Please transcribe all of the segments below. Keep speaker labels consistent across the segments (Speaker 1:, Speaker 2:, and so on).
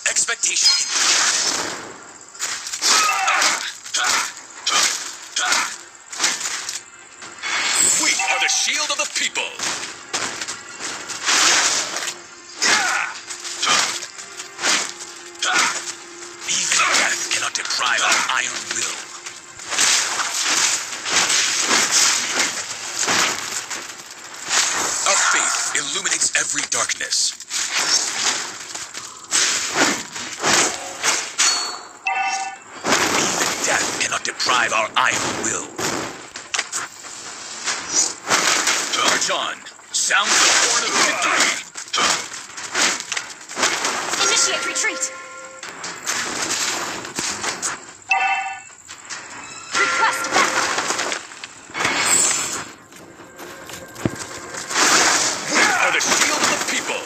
Speaker 1: expectation. We are the shield of the people. Even death cannot deprive our iron will. Our faith illuminates every darkness. Even death cannot deprive our iron will. March on. Sound the horn of victory.
Speaker 2: Initiate retreat. Request backup.
Speaker 1: We are the shield of the people.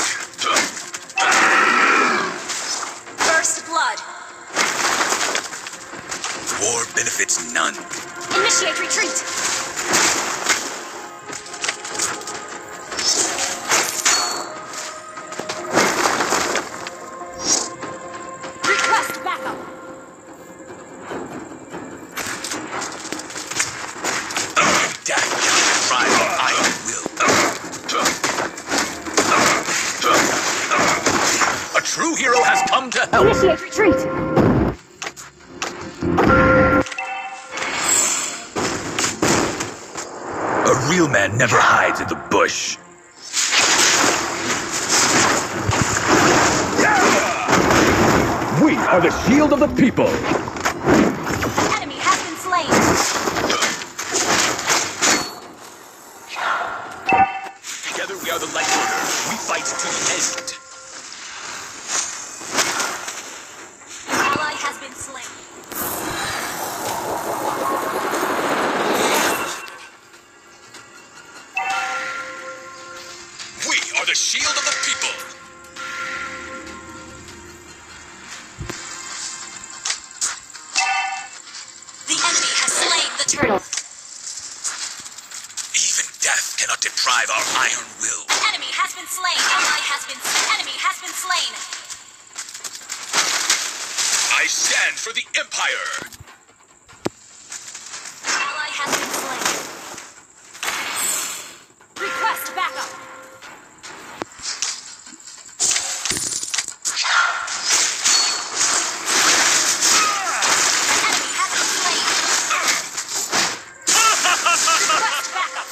Speaker 2: First blood.
Speaker 1: War benefits none.
Speaker 2: Initiate retreat. Request backup.
Speaker 1: Death cannot deprive our iron will. A true hero has come to help.
Speaker 2: Initiate retreat.
Speaker 1: A real man never hides in the bush. We are the shield of the people.
Speaker 2: Enemy has been slain.
Speaker 1: Together we are the Light Order. We fight to the end.
Speaker 2: An ally has been slain.
Speaker 1: We are the shield of the people.
Speaker 2: The enemy has slain the turtle.
Speaker 1: Even death cannot deprive our iron will.
Speaker 2: Enemy has been slain. Ally has been slain. Enemy has been slain.
Speaker 1: I stand for the Empire.
Speaker 2: Ally has been slain. Request backup. Enemy has been slain. Request backup.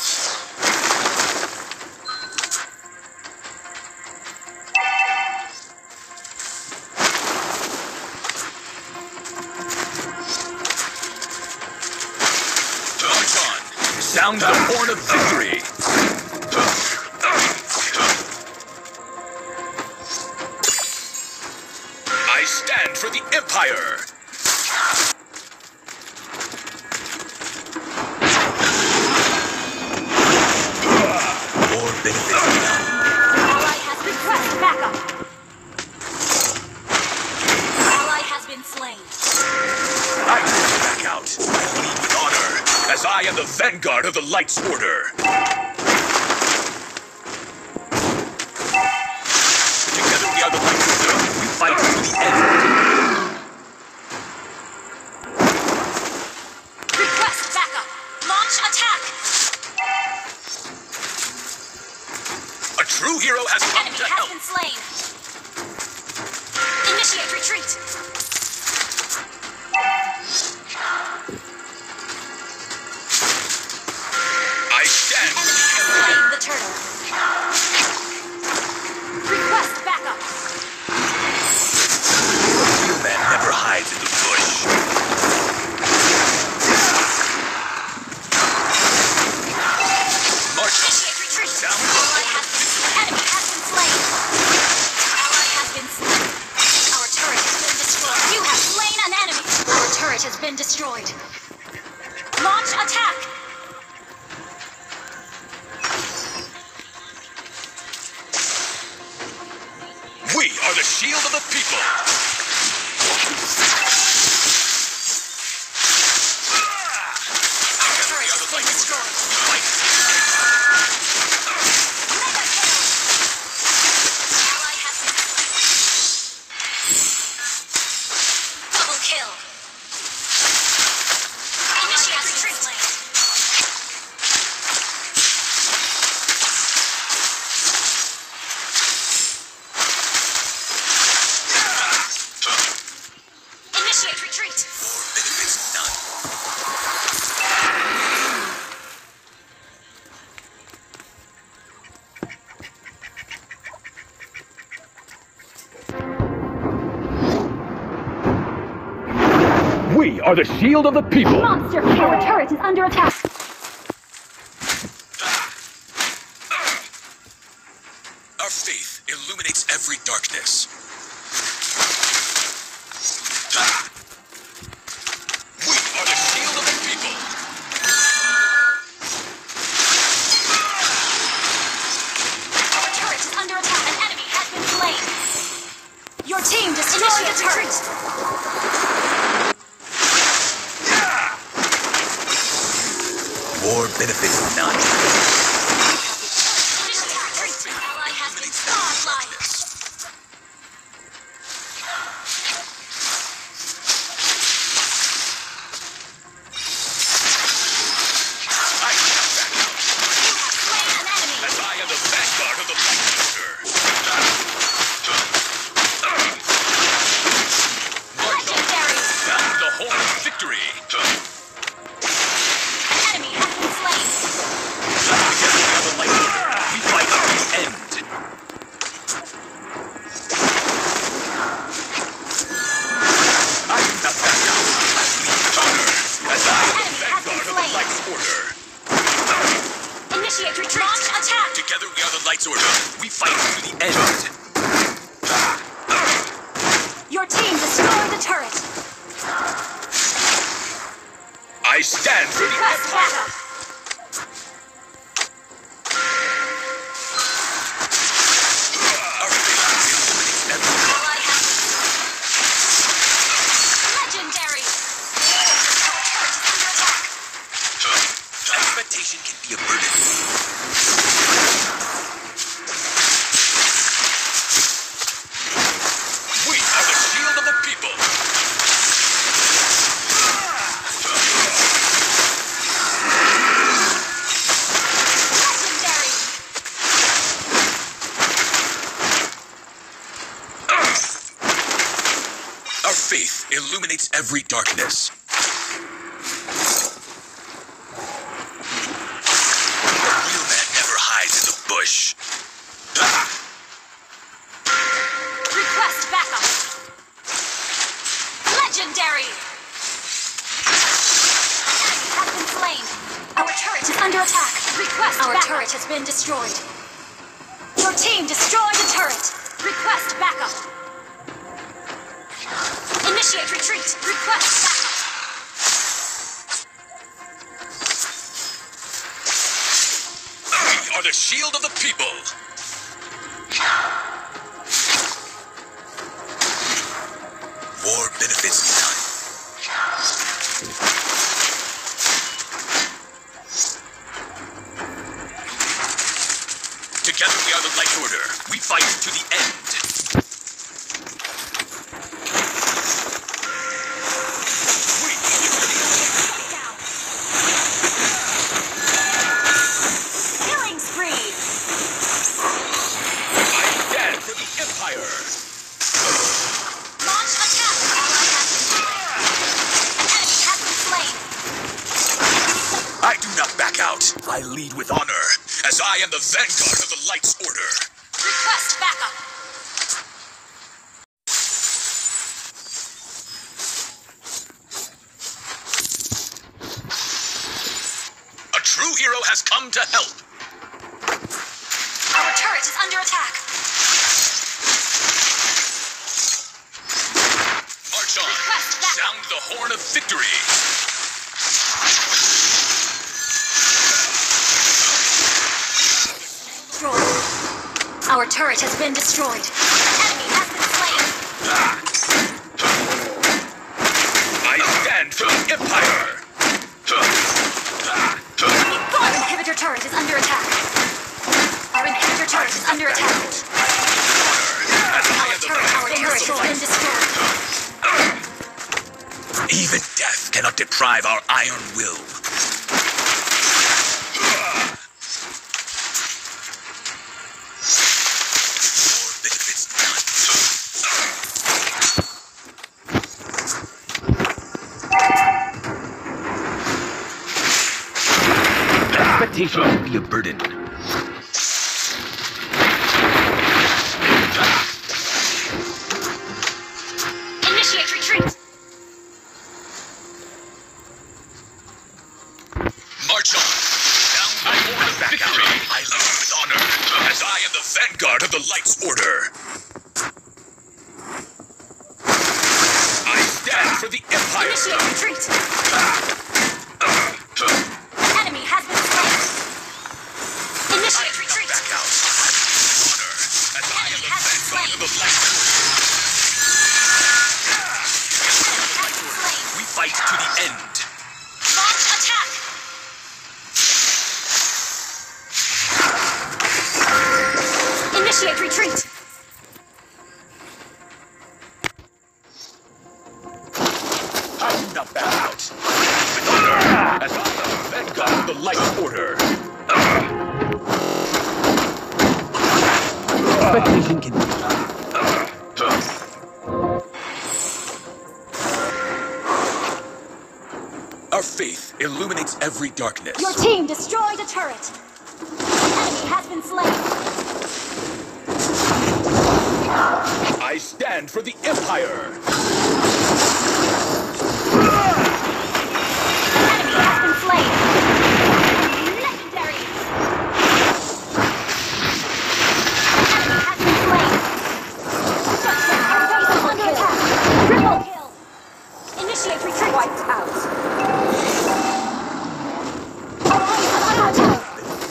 Speaker 1: March on. Sound the horn of victory. I stand for the Empire. War benefits none.
Speaker 2: Ally has request backup. Ally has been slain.
Speaker 1: I will back out. I lead with honor, as I am the vanguard of the Light's Order. Together we are the Light's Order. We fight to the end.
Speaker 2: Request backup. Launch attack.
Speaker 1: A true hero has come
Speaker 2: Enemy
Speaker 1: to
Speaker 2: has
Speaker 1: help.
Speaker 2: been slain. Initiate retreat.
Speaker 1: I stand for
Speaker 2: Enemy
Speaker 1: the
Speaker 2: has
Speaker 1: Empire.
Speaker 2: slain the turtle. Request backup.
Speaker 1: A real man never hides in the bush. March on.
Speaker 2: Initiate retreat.
Speaker 1: Sound the
Speaker 2: Ally
Speaker 1: horn
Speaker 2: has
Speaker 1: of
Speaker 2: been
Speaker 1: victory.
Speaker 2: Enemy has been slain. Ally has been slain. Our turret has been destroyed. You have slain an enemy. Our turret has been destroyed. Launch attack.
Speaker 1: We are the shield of the people.
Speaker 2: Our turret has been destroyed.
Speaker 1: Fight.
Speaker 2: Mega kill. Ally has been slain.
Speaker 1: We are the shield of the people.
Speaker 2: Monster! Our turret is under attack.
Speaker 1: Our faith illuminates every darkness. We are the shield of the people.
Speaker 2: Our turret is under attack. An enemy has been slain. Your team destroyed the turret.
Speaker 1: War benefits none.
Speaker 2: Ally has been godlike.
Speaker 1: I cannot back out,
Speaker 2: You have slain an enemy.
Speaker 1: as I am the vanguard of the light order.
Speaker 2: Legendary.
Speaker 1: Sound the horn of victory.
Speaker 2: An enemy has been slain.
Speaker 1: Together we are the light order. We fight to the end. I do not back out. I lead with honor, as I am the vanguard of the light's order.
Speaker 2: Initiate retreat. Launch attack.
Speaker 1: Together we are the light's order. We fight to the end.
Speaker 2: Your team destroyed the turret.
Speaker 1: I stand for the
Speaker 2: Request
Speaker 1: empire.
Speaker 2: backup.
Speaker 1: Our faith illuminates every
Speaker 2: Ally has legendary. Our turret is under attack.
Speaker 1: expectation can be a burden. We are the shield of the people.
Speaker 2: Legendary.
Speaker 1: Our faith illuminates every darkness. The real man never hides in the bush.
Speaker 2: Request backup. Legendary. Enemy has been slain. Our turret is under attack. Request backup. Our turret has been destroyed. Your team destroyed the turret. Request backup. Initiate retreat. Request backup.
Speaker 1: We are the shield of the people. War benefits none. Together we are the light order. We fight to the end. We are the
Speaker 2: Down. Killing spree.
Speaker 1: I stand for the empire.
Speaker 2: Launch attack. Ally has been slain. An enemy has been slain.
Speaker 1: I do not back out. I lead with honor, as I am the vanguard of the light's order.
Speaker 2: Request backup.
Speaker 1: A true hero has come to help.
Speaker 2: Our turret is under attack.
Speaker 1: March on.
Speaker 2: Request backup.
Speaker 1: Sound the horn of victory.
Speaker 2: Destroyed. Our turret has been destroyed. An enemy has been slain.
Speaker 1: I stand for the empire.
Speaker 2: Our inhibitor turret is under attack. Our inhibitor turret is under attack.
Speaker 1: As I am the
Speaker 2: Our turret
Speaker 1: vanguard of the
Speaker 2: has been
Speaker 1: light.
Speaker 2: destroyed.
Speaker 1: Even death cannot deprive our iron will. War benefits none. Expectation can be a burden.
Speaker 2: Initiate retreat.
Speaker 1: for the Empire!
Speaker 2: Initiate retreat! An enemy has been slain! Initiate retreat!
Speaker 1: Back out! Honor, as I am the vanguard of the light order! We fight to the end!
Speaker 2: Launch attack! Initiate retreat!
Speaker 1: I do not back out! With honor, as I am the vanguard of the light order!
Speaker 3: Expectation can be.
Speaker 1: Our faith illuminates every darkness.
Speaker 2: Your team destroyed a turret! Enemy has been slain!
Speaker 1: I stand for the Empire!
Speaker 2: Enemy has been slain! Legendary! Enemy has been slain! Our base is under attack! Triple kill! Initiate retreat! Wiped out! Our base is under attack!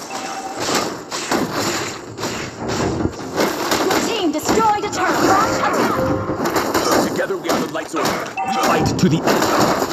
Speaker 2: Your team destroyed a turret! Launch attack!
Speaker 1: Together we are the Light's Order. We fight to the end.